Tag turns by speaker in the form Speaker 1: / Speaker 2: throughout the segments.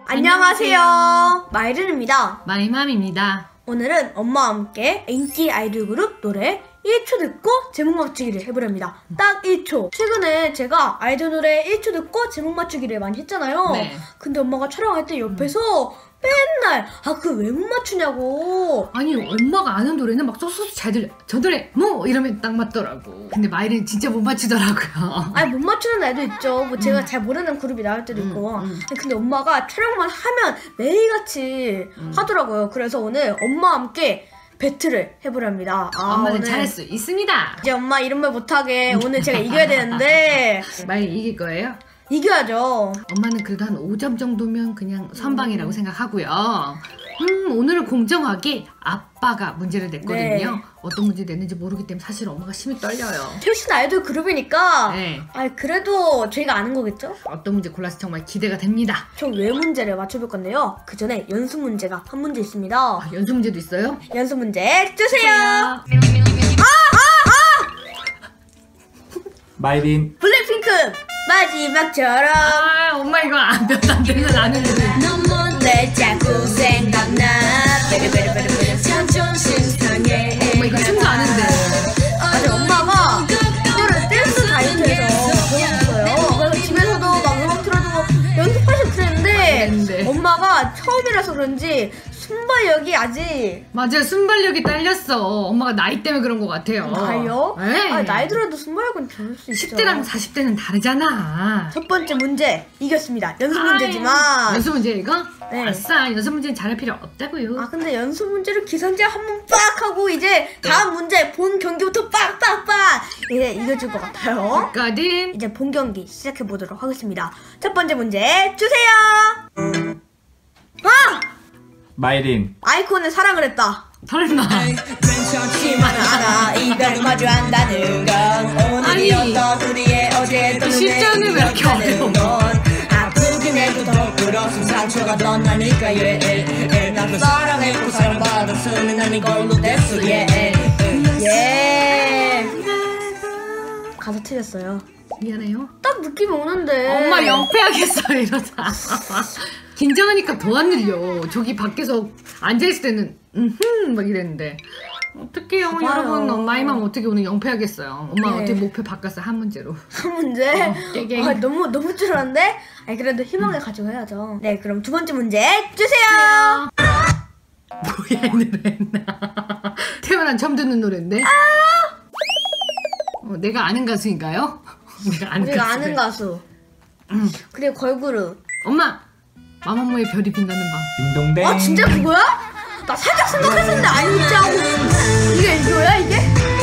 Speaker 1: 안녕하세요. 마이른입니다.
Speaker 2: 마이맘입니다.
Speaker 1: 오늘은 엄마와 함께 인기 아이돌 그룹 노래 1초 듣고 제목 맞추기를 해보렵니다. 딱 1초. 최근에 제가 아이돌 노래 1초 듣고 제목 맞추기를 많이 했잖아요.
Speaker 2: 네.
Speaker 1: 근데 엄마가 촬영할 때 옆에서 맨날 그 왜 못 맞추냐고.
Speaker 2: 아니 엄마가 아는 노래는 막 쏙쏙 잘 들려. 저 노래 뭐 이러면 딱 맞더라고. 근데 마이는 진짜 못 맞추더라고요.
Speaker 1: 아니 못 맞추는 애도 있죠. 뭐 제가 잘 모르는 그룹이 나올 때도 있고. 근데 엄마가 촬영만 하면 매일같이 하더라고요. 그래서 오늘 엄마와 함께 배틀을 해보렵니다.
Speaker 2: 엄마는 잘할 수 있습니다.
Speaker 1: 이제 엄마 이런 말 못하게 오늘 제가 이겨야 되는데
Speaker 2: 마이 이길 거예요?
Speaker 1: 이겨야죠.
Speaker 2: 엄마는 그래도 한 5점 정도면 그냥 선방이라고 생각하고요. 오늘은 공정하게 아빠가 문제를 냈거든요.
Speaker 1: 네.
Speaker 2: 어떤 문제 냈는지 모르기 때문에 사실 엄마가 심히 떨려요.
Speaker 1: 최신 아이돌 그룹이니까
Speaker 2: 네.
Speaker 1: 그래도 저희가 아는 거겠죠?
Speaker 2: 어떤 문제 골라서 정말 기대가 됩니다.
Speaker 1: 총 왜 문제를 맞춰볼 건데요. 그 전에 연습 문제가 한 문제 있습니다.
Speaker 2: 연습 문제도 있어요?
Speaker 1: 연습 문제 주세요.
Speaker 3: 마이린
Speaker 1: 블랙핑크 마지막처럼
Speaker 2: 엄마 이거 안 되면 아는 노래.
Speaker 1: 내 자꾸 생각나 베르베르베르베르 자존심 상해.
Speaker 2: 엄마 이거 춤도 아는데.
Speaker 1: 맞아, 엄마가 이거를 댄스 다이어트에서 배웠어요. 그래서 집에서도 막 음악 틀어주고 연습하시고 그랬는데 엄마가 처음이라서 그런지 순발력이 아직.
Speaker 2: 맞아요, 순발력이 딸렸어. 엄마가 나이 때문에 그런 것 같아요.
Speaker 1: 나이요?
Speaker 2: 네.
Speaker 1: 나이 들어도 순발력은 좋을 수 있죠.
Speaker 2: 10대랑 40대는 다르잖아.
Speaker 1: 첫 번째 문제 이겼습니다. 연습 문제지만.
Speaker 2: 연습 문제 이거?
Speaker 1: 네.
Speaker 2: 아싸, 연습 문제는 잘할 필요 없다고요.
Speaker 1: 근데 연습 문제를 기선제 한번 빡 하고 이제 다음 문제 본 경기부터 빡빡빡 이제 이겨줄 것 같아요.
Speaker 2: 거든.
Speaker 1: 이제 본 경기 시작해 보도록 하겠습니다. 첫 번째 문제 주세요.
Speaker 3: 마이린
Speaker 1: 아이콘의 사랑을 했다.
Speaker 2: 설마.
Speaker 1: 그렇지만 알아 이별 마주한다는 건 오늘이었던 우리의 어제였던
Speaker 2: 실전은 왜 이렇게 어려워?
Speaker 1: 아프긴 해도 더 그렇은 상처가 더 나니까 난 사랑했고 사랑받았으면 난 이걸로 됐어 가사 틀렸어요.
Speaker 2: 미안해요.
Speaker 1: 딱 느낌이 오는데
Speaker 2: 엄마 영패하겠어 이러자. 긴장하니까 더 안 늘려. 저기 밖에서 앉아있을 때는 막 이랬는데 어떡해요.
Speaker 1: 봐봐요.
Speaker 2: 여러분, 엄마의 맘 어떻게 오늘 영패하겠어요. 엄마
Speaker 1: 네.
Speaker 2: 어떻게 목표 바꿨어요 한 문제로.
Speaker 1: 한 문제?
Speaker 2: 깨갱.
Speaker 1: 너무 줄었는데? 그래도 희망을 가지고 해야죠. 네, 그럼 두 번째 문제 주세요.
Speaker 2: 뭐야 이 노래는. 태어난 처음 듣는 노래인데. 내가 아는 가수인가요?
Speaker 1: 우리가 아는 가수. 그리고 걸그룹.
Speaker 2: 엄마! 마마무의 별이 빛나는 밤.
Speaker 3: 딩동댕.
Speaker 1: 진짜 그거야? 나 살짝 생각했었는데 아니지 하고. 이게 이거야 이게?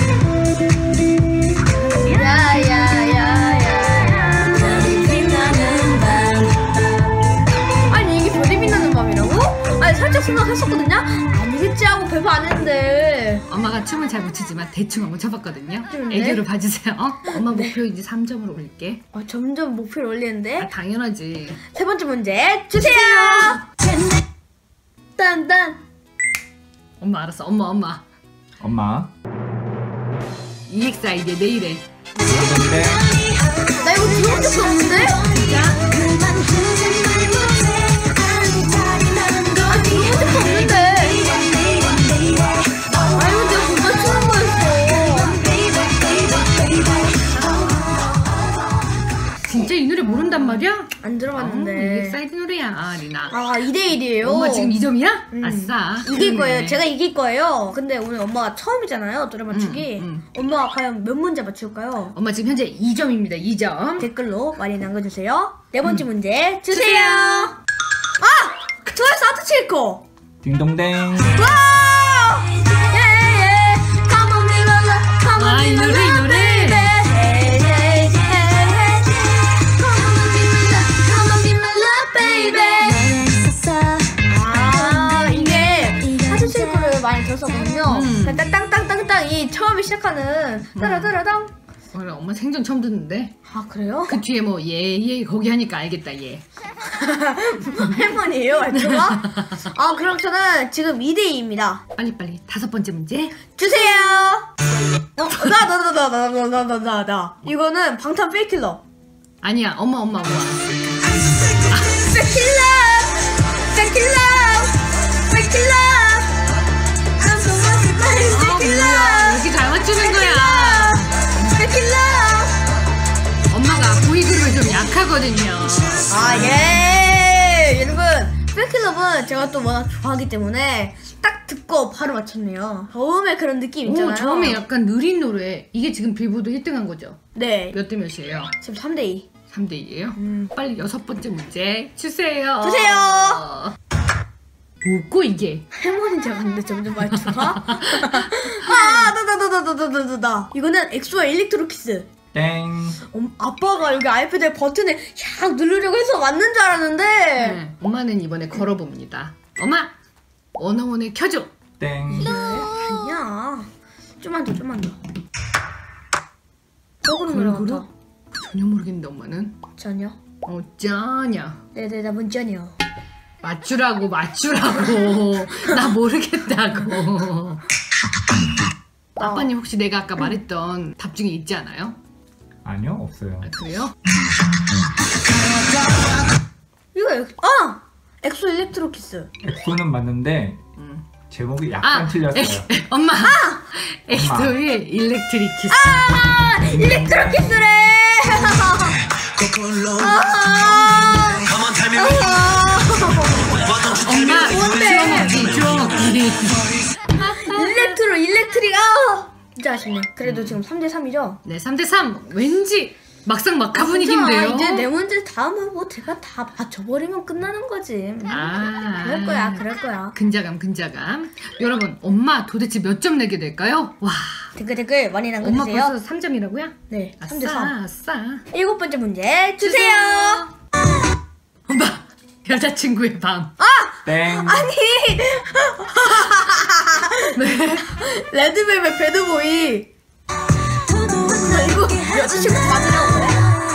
Speaker 1: 야야야야 별이 빛나는 밤. 아니 이게 별이 빛나는 밤이라고? 살짝 생각했었거든요? 아니겠지 하고 배부 안 했는데.
Speaker 2: 엄마가 춤을 잘 못 추지만 대충 한번 춰봤거든요.
Speaker 1: 네.
Speaker 2: 애교를 봐주세요. 엄마 목표 이제 3점으로 올릴게.
Speaker 1: 점점 목표를 올리는데.
Speaker 2: 당연하지.
Speaker 1: 세 번째 문제 주세요. 딴딴.
Speaker 2: 엄마 알았어. 엄마.
Speaker 3: 엄마.
Speaker 2: EXID의 내일에.
Speaker 3: 딩동댕.
Speaker 1: 나 이거 들어본 적도 없는데? 핸드폰 없는데. 이거 내가 못 맞추는 거였어.
Speaker 2: 진짜 이 노래 모른단 말이야?
Speaker 1: 안 들어봤는데.
Speaker 2: EXID 노래야, 리나.
Speaker 1: 2대1이에요.
Speaker 2: 엄마 지금 2점이야? 아싸.
Speaker 1: 이길 거예요.
Speaker 2: 그러네.
Speaker 1: 제가 이길 거예요. 근데 오늘 엄마가 처음이잖아요. 노래 맞추기. 엄마가 과연 몇 문제 맞출까요?
Speaker 2: 엄마 지금 현재 2점입니다. 2점.
Speaker 1: 댓글로 많이 남겨주세요. 네 번째 문제 주세요. 트와이스 하트 칠코.
Speaker 3: 딩동댕.
Speaker 1: 와! 예예. Come on me love, come on
Speaker 2: 이
Speaker 1: me
Speaker 2: 노래, 이
Speaker 1: love,
Speaker 2: 노래.
Speaker 1: baby. Come on be my love, baby. 이게 하트 칠코를 많이 들었었거든요. 땅땅땅땅땅 이 처음에 시작하는 따라따라당.
Speaker 2: 엄마 생전 처음 듣는데.
Speaker 1: 그래요?
Speaker 2: 그 뒤에 뭐 예 거기 하니까 알겠다 예.
Speaker 1: 할머니예요, 말투가? 그럼 저는 지금 2대2입니다.
Speaker 2: 빨리 다섯 번째 문제
Speaker 1: 주세요. 나. 이거는 방탄 페이킬러.
Speaker 2: 아니야 엄마 모아.
Speaker 1: 페이킬러. 아, 예! 여러분, 팬클럽은 제가 또 워낙 좋아하기 때문에 딱 듣고 바로 맞췄네요. 처음에 그런 느낌 있잖아요.
Speaker 2: 오, 처음에 약간 느린 노래. 이게 지금 빌보드 1등한 거죠?
Speaker 1: 네.
Speaker 2: 몇 대 몇이에요?
Speaker 1: 지금 3대2.
Speaker 2: 3대2에요? 빨리 6번째 문제 주세요.
Speaker 1: 주세요!
Speaker 2: 뭐고 이게?
Speaker 1: 할머니 제가 근데 점점 말투가. 아, 나. 이거는 엑소의 일렉트로키스.
Speaker 3: 땡.
Speaker 1: 아빠가 여기 아이패드에 버튼을 샥 누르려고 해서 맞는 줄 알았는데.
Speaker 2: 네, 엄마는 이번에 걸어봅니다. 엄마! 원어원을 켜줘!
Speaker 3: 땡.
Speaker 1: 아니야. 좀만 더. 저거는 노래 같아.
Speaker 2: 전혀 모르겠는데 엄마는?
Speaker 1: 전혀.
Speaker 2: 짜냐?
Speaker 1: 내 대답은 전혀.
Speaker 2: 맞추라고 나 모르겠다고. 아빠님 혹시 내가 아까 말했던 답 중에 있지 않아요?
Speaker 3: 아니요, 없어요.
Speaker 2: 아, 그래요?
Speaker 1: 이거 엑소 일렉트로키스.
Speaker 3: 엑소는 맞는데 제목이 약간 틀렸어요.
Speaker 2: 엄마! 엑소의 일렉트릭 키스.
Speaker 1: 일렉트로키스래.
Speaker 2: 엄마! 주워먹기.
Speaker 1: 일렉트릭. 진짜 아쉽네. 그래도 지금 3대3이죠?
Speaker 2: 네, 3대3. 왠지 막상 막하 분위기인데요.
Speaker 1: 이제 네 문제 다음은 뭐 제가 다 맞춰버리면 끝나는 거지. 그럴 거야.
Speaker 2: 근자감. 여러분, 엄마 도대체 몇 점 내게 될까요? 와.
Speaker 1: 댓글 많이
Speaker 2: 엄마
Speaker 1: 남겨주세요.
Speaker 2: 벌써 3점이라고요?
Speaker 1: 네, 3대3.
Speaker 2: 아싸.
Speaker 1: 7번째 문제 주세요.
Speaker 2: 엄마, 여자친구의 밤.
Speaker 3: 땡.
Speaker 1: 아니. 레드벨벳 배드보이. 이거 여자친구 밤이라고 그래?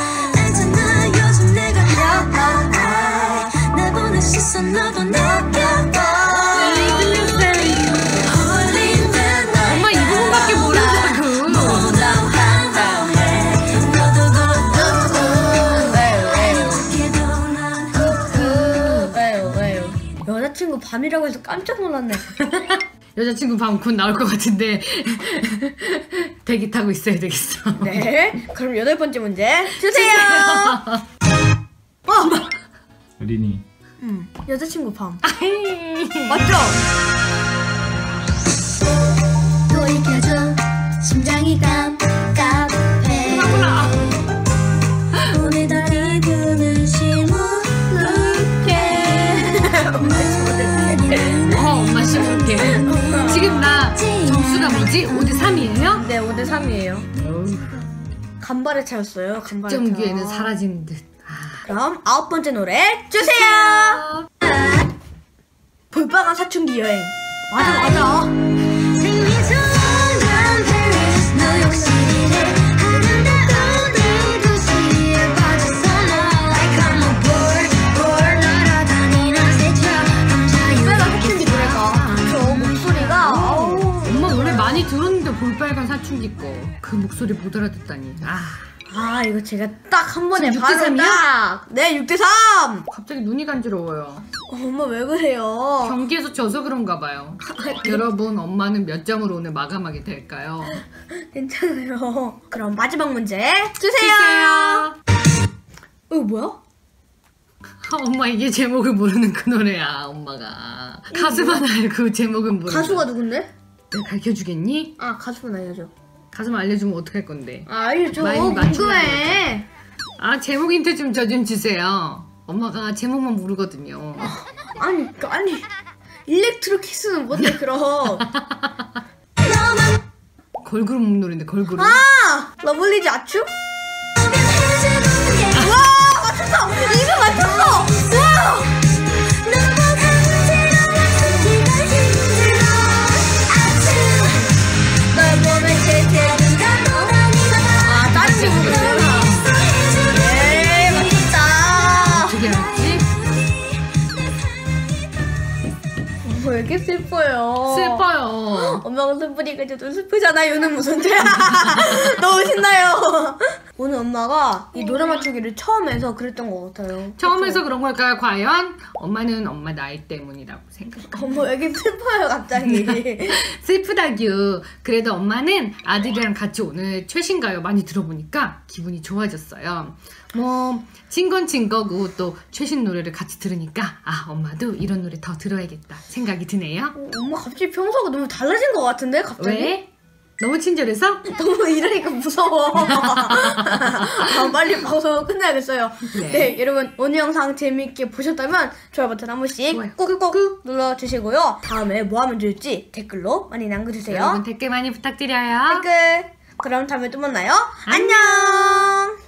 Speaker 2: 엄마 이 부분밖에 모른다고.
Speaker 1: 왜요? 여자친구 밤이라고 해서 깜짝 놀랐네.
Speaker 2: 여자친구 밤 곧 나올 것 같은데 대기 타고 있어야 되겠어.
Speaker 1: 네, 그럼 8번째 문제 주세요.
Speaker 3: 리니.
Speaker 1: 여자친구 밤.
Speaker 2: 아이.
Speaker 1: 맞죠?
Speaker 4: 돌이켜줘 심장이 깜깜해 오늘도 기분을 시무룩해
Speaker 2: 엄마 심을게. 지금 나 점수가 뭐지? 5대3이에요?
Speaker 1: 네, 5대3이에요. 간발의 차였어요. 간발의 차.
Speaker 2: 점기에는 사라지는 듯.
Speaker 1: 그럼 9번째 노래 주세요. 볼빨간 사춘기 여행. 맞아.
Speaker 2: 많이 들었는데 볼빨간 사춘기 거 그 목소리 못 알아듣다니.
Speaker 1: 이거 제가 딱 한 번에
Speaker 2: 지금
Speaker 1: 바로
Speaker 2: 6대3 이야?
Speaker 1: 딱. 네, 6대3.
Speaker 2: 갑자기 눈이 간지러워요.
Speaker 1: 엄마 왜 그래요?
Speaker 2: 경기에서 져서 그런가 봐요. 여러분, 엄마는 몇 점으로 오늘 마감하게 될까요?
Speaker 1: 괜찮아요. 그럼 마지막 문제 주세요. 이거 뭐야?
Speaker 2: 엄마 이게 제목을 모르는 그 노래야. 엄마가 가수만 알고 제목은 모르는.
Speaker 1: 가수가 누군데?
Speaker 2: 내가 가르쳐주겠니?
Speaker 1: 가수만 알려줘.
Speaker 2: 가수만 알려주면 어떡할 건데?
Speaker 1: 알려줘.
Speaker 2: 많이
Speaker 1: 궁금해.
Speaker 2: 제목 힌트 좀 저 좀 주세요. 엄마가 제목만 모르거든요.
Speaker 1: 아니 일렉트로 키스는 뭔데 그럼?
Speaker 2: 걸그룹 노래인데 걸그룹.
Speaker 1: 러블리즈 아츄? 와 맞췄어! 이거 맞췄어! 와! 다른 친구구나. 네, 맞췄다.
Speaker 2: 어떻게 알았지?
Speaker 1: 왜 이렇게 슬퍼요?
Speaker 2: 슬퍼요.
Speaker 1: 엄마가 슬프니까 저도 슬프잖아요. 는 무슨 죄야? 너무 신나요. 오늘 엄마가 이 노래 맞추기를 처음 해서 그랬던 것 같아요.
Speaker 2: 처음에서 그런 걸까요? 과연? 엄마는 엄마 나이 때문이라고 생각해요.
Speaker 1: 어머 여기 슬퍼요 갑자기.
Speaker 2: 슬프다규. 그래도 엄마는 아들이랑 같이 오늘 최신가요 많이 들어보니까 기분이 좋아졌어요. 뭐 진 건 진 거고 또 최신 노래를 같이 들으니까 아 엄마도 이런 노래 더 들어야겠다 생각이 드네요.
Speaker 1: 엄마 갑자기 평소가 너무 달라진 것 같은데 갑자기?
Speaker 2: 왜? 너무 친절해서?
Speaker 1: 너무 이러니까 무서워. 아, 빨리 방송 끝내야겠어요. 네. 여러분 오늘 영상 재밌게 보셨다면 좋아요 버튼 한 번씩
Speaker 2: 좋아요.
Speaker 1: 꾹꾹 눌러주시고요. 다음에 뭐 하면 좋을지 댓글로 많이 남겨주세요.
Speaker 2: 여러분 댓글 많이 부탁드려요.
Speaker 1: 댓글. 그럼 다음에 또 만나요. 안녕.